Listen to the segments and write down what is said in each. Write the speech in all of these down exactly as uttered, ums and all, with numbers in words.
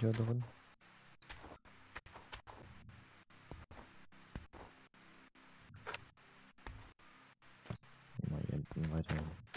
Viecher drin. Mal hier hinten weiter.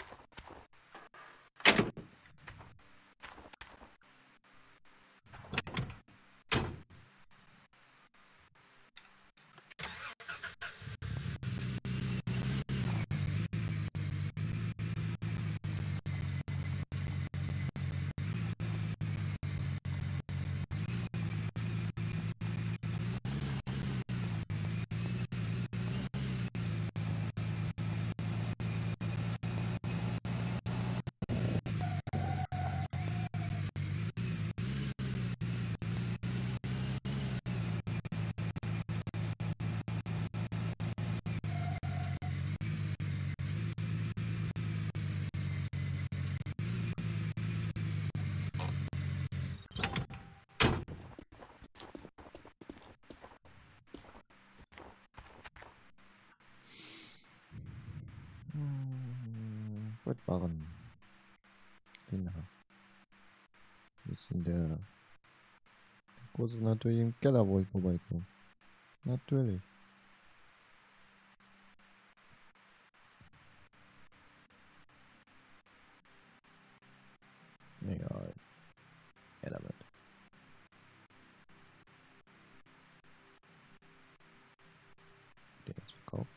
Hm, gut machen. Genau. Bisschen der, der Kurs ist natürlich im Keller, wo ich vorbeikomme. Natürlich. Egal. Ja, damit. Den jetzt verkauft.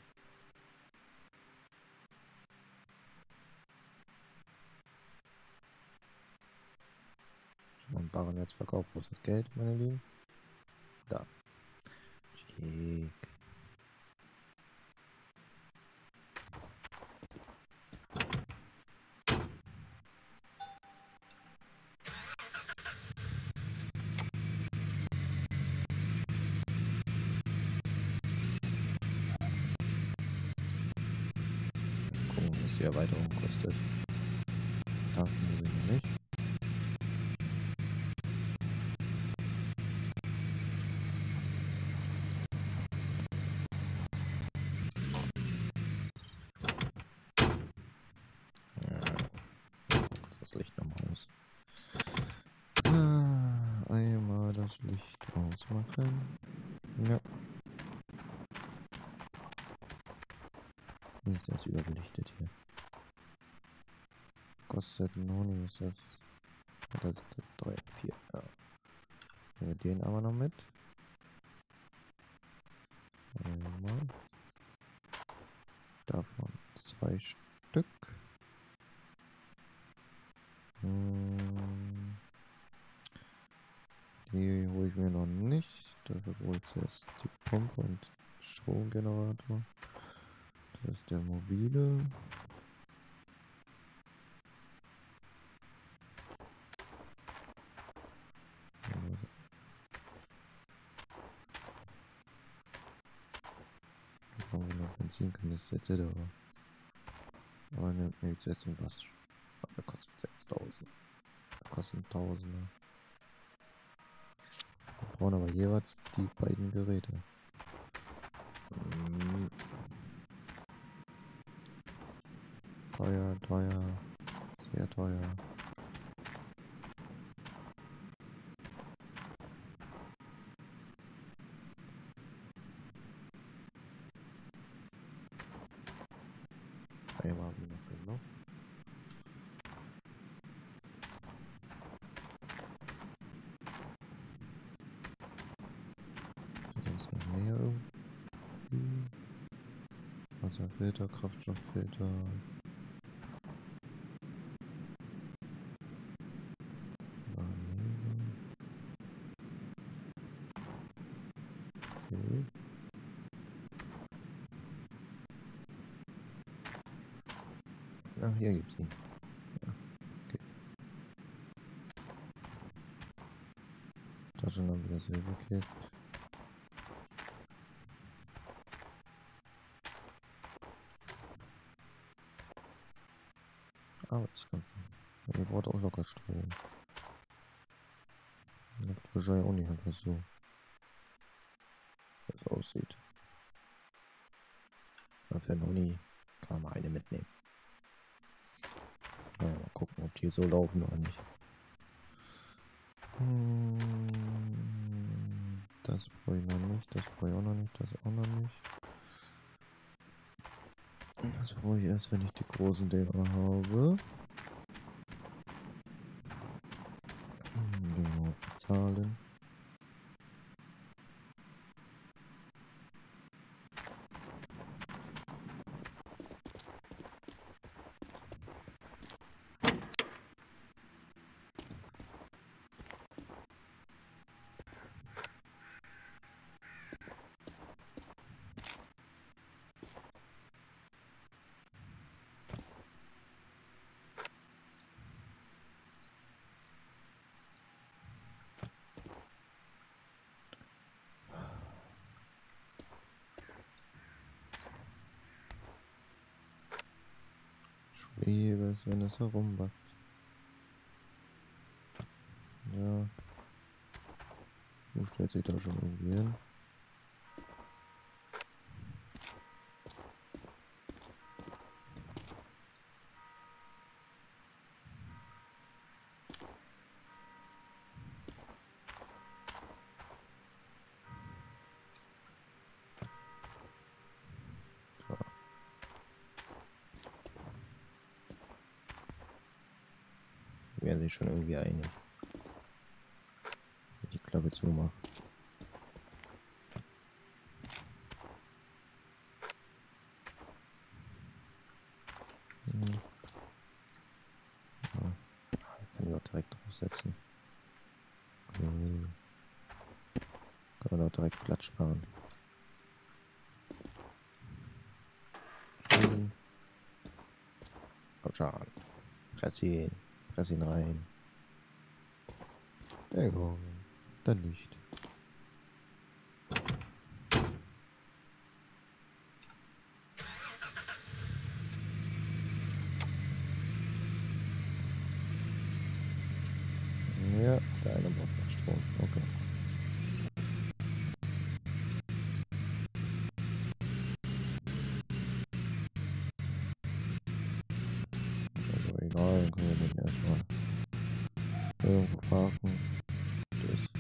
Mein Barren jetzt verkauft. Wo ist das Geld, meine Lieben? Da. Schick. Gucken, was die Erweiterung kostet. Danken muss ich noch nicht. Das Licht nochmal aus. Ah, einmal das Licht ausmachen. Ja. Wie ist das überbelichtet hier? Kostet Noni, ist das. Das ist das drei, vier. Ja. Nehmen wir den aber noch mit. Einmal. Davon zwei Stück. Hm. Die hole ich mir noch nicht. Dafür hole ich zuerst die Pumpe und Stromgenerator. Das ist der mobile. Da haben wir noch Benzinkanister et cetera. Aber ne, ne, jetzt jetzt was. Der kostet sechstausend. Der kostet Tausender. Wir brauchen aber jeweils die beiden Geräte. Hm. Teuer, teuer. Sehr teuer. Einmal haben wir noch genug. Sonst noch mehr irgendwie. Wasserfilter, Kraftstofffilter. Okay. Ach, hier gibt's ihn. Ja, okay. Taschenlampe, das Silberkit. Arbeitslampen. Ihr braucht auch locker Strom. Luftwischer ja auch nicht einfach so. Wie es aussieht. Für Noni kann man eine mitnehmen. Naja, mal gucken, ob die so laufen oder nicht. Hm. das brauche ich noch nicht, das brauche ich auch noch nicht, das auch noch nicht. Das brauche ich erst, wenn ich die großen Dinger habe. Die mal bezahlen. Liebe es, wenn es herumwachst. Ja. Wo stellt sich da schon irgendwie hin? So. Die werden sich schon irgendwie einig. Die Klappe zumachen. Hm. Ja. Ich kann doch direkt draufsetzen. Hm. Kann man doch direkt Platz sparen. Schön. Komm schon. Press ihn. Press ihn rein. Egal. Dann nicht. Ja, der eine braucht noch Strom. Okay. Also egal, dann können wir den erstmal irgendwo parken. Das.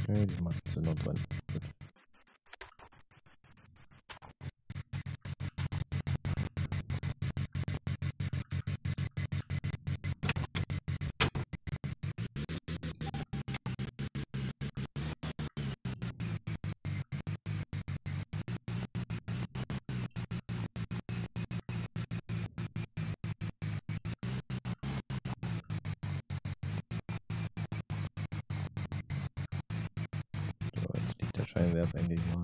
Nö, die Matten sind noch drin. Gut. So, jetzt liegt der Scheinwerfer endlich mal.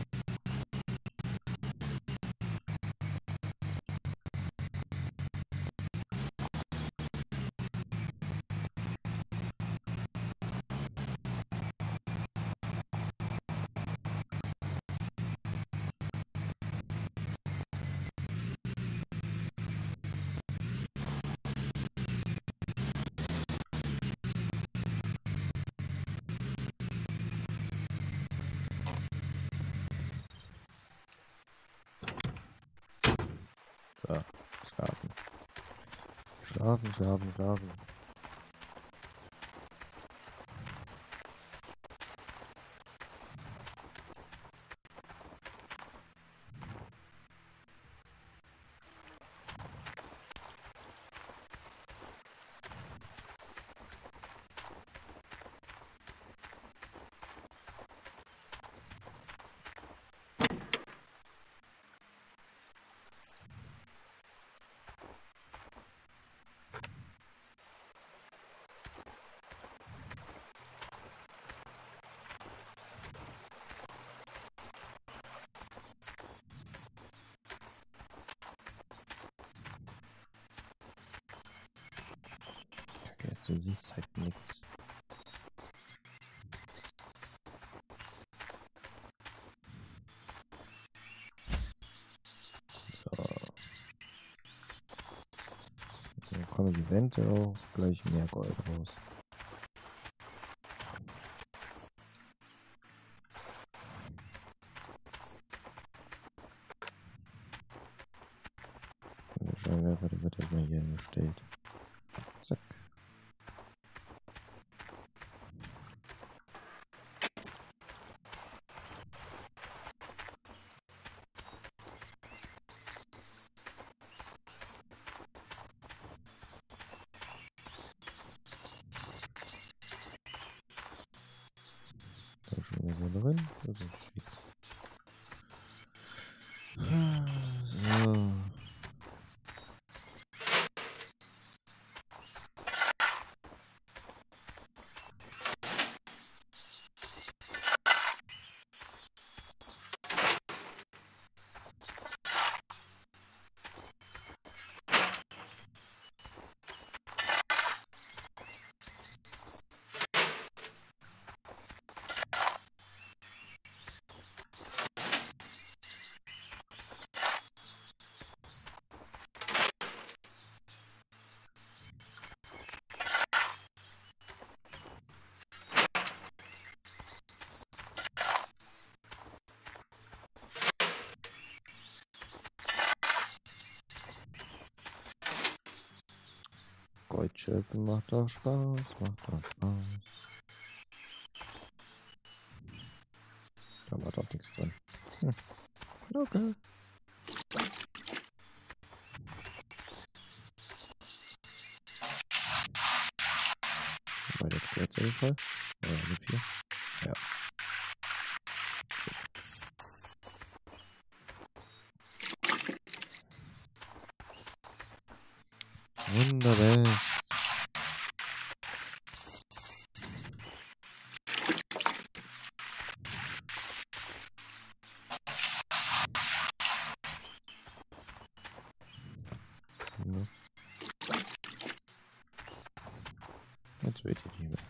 So, schlafen. Schlafen, schlafen, schlafen. Okay, du siehst halt nichts. So. Dann kommen die Wände auch gleich mehr Gold raus. Und der Scheinwerfer, der wird erstmal hier hingestellt. Zack. Da ist schon wieder so drin. Das ist schick. So. Goldschürfen macht doch Spaß, macht doch Spaß. Da war doch nichts drin. Hm. Okay. Bei der Querziffer. Ja, eine vier. Ja. Wunderbar. Jetzt wird die Liebe.